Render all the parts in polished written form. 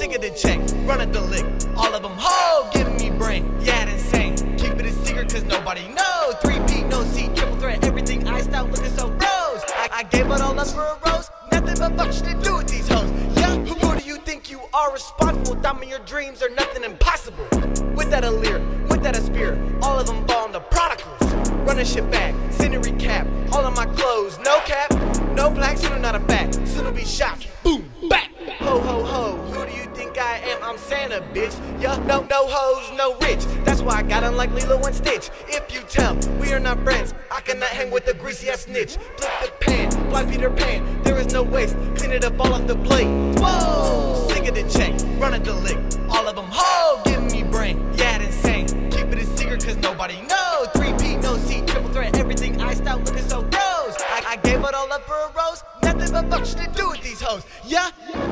sick of the check, run at the lick. All of them, ho, giving me brain. Yeah, it's insane. Keep it a secret cause nobody knows. 3P, no C, triple threat, everything iced out, looking so rose. I gave it all up for a rose. Nothing but fuck shit to do with these hoes. Yeah, who do you think you are responsible? Diamond, your dreams are nothing impossible. With that a leer, with that a spear, all of them fall on the prodigals. Running shit back, sending recap, all of my clothes, no cap, no black, soon not a fact, soon will be shot, boom, back. Ho, ho, ho, who do you think I am? I'm Santa, bitch. Yeah, no hoes, no rich. That's why I got on like Lilo and Stitch. If you tell, we are not friends. I cannot hang with a greasy ass snitch. Flip the pan, blind Peter Pan. There is no waste, clean it up all off the blade. Whoa, sick of the check, run at the lick. All of them, ho, giving me brain. Yeah, it's insane. Keep it a secret cause nobody knows. 3P, no C, triple threat, everything iced out, looking so rose. I gave it all up for a rose. Nothing but fuck shit to do with these hoes. Yeah.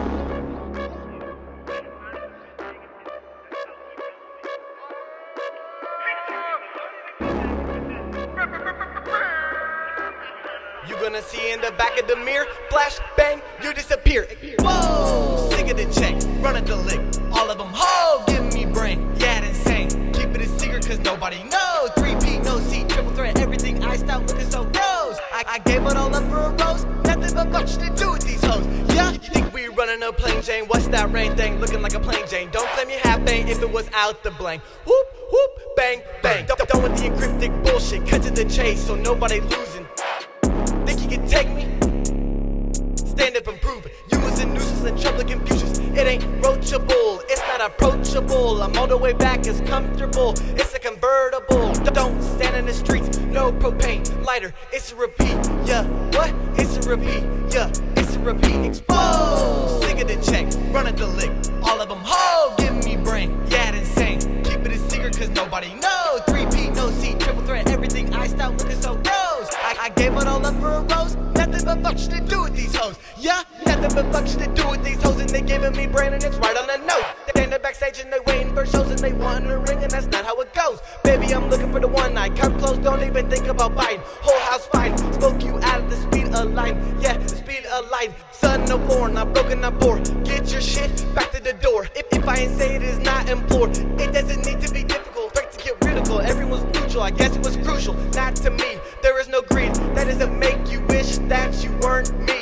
You gonna see in the back of the mirror, flash, bang, you disappear. Whoa, sick of the check, run at the lick. All of them, ho, giving me brain. Yeah, it's insane. Keep it a secret cause nobody knows. 3P, no C, triple threat, everything iced out, looking so rose. I gave it all up for a rose. Nothing but fuck shit to do with these hoes. Yeah, you think we running a plain Jane? What's that rain thing looking like a plain Jane? Don't claim you have bang if it was out the blank. Whoop, whoop, bang, bang. Don't with the encryptic bullshit, cut to the chase so nobody losing. Think you can take me? Stand up and prove it. You was a nuisance and trouble confusions. It ain't roachable, it's not approachable. I'm all the way back, it's comfortable. It's a convertible. Don't stand in the streets, no propane lighter. It's a repeat, yeah. What? It's a repeat, yeah. It's a repeat. Exposed. Sick of the check, run at the lick. All of them, ho, giving me brain. Yeah, it's insane. Keep it a secret cause nobody knows. 3P, no C, triple threat, everything iced out, looking so rose. I gave it all up for a rose. Nothing but fuck shit to do with these hoes. Yeah, nothing but fuck shit to do with these hoes. And they giving me brain and it's right on the note. They stand backstage and they waiting for shows and they want a ring and that's not how it goes. Baby, I'm looking for the one night. Come close, don't even think about biting. Whole house fighting, smoke you out of the speed of light. Yeah, the speed of light. Son of war, not broken, not poor. Get your shit back to the door. If I ain't say it is not implored. It doesn't need to be difficult. Break to get critical. Everyone's neutral. I guess it was crucial. Not to me. There is no greed. That doesn't make you wish that you weren't me.